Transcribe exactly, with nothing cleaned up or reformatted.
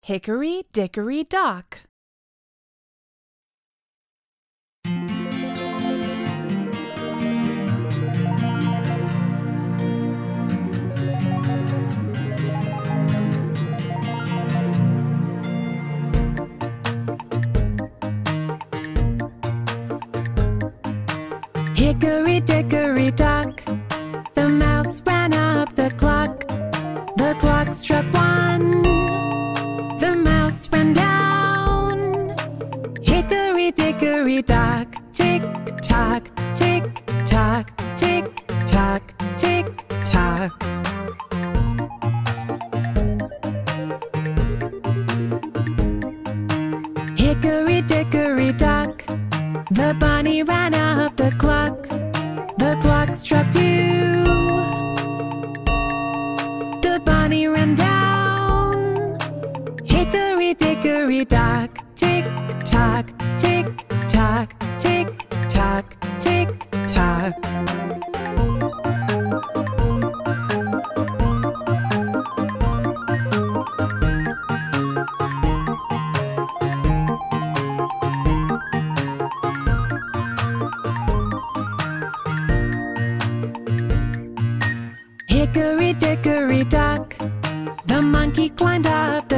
Hickory Dickory Dock. Hickory dickory dock, the mouse ran up the clock. The clock struck one, the mouse ran down. Hickory dickory dock, tick tock, tick tock, tick tock, tick tock. Hickory dickory dock, the bunny ran up the clock. The clock struck two, the bunny ran down. Hickory dickory dock, tick tock, tick tock, tick tock, tick tock. Hickory dickory dock, the monkey climbed up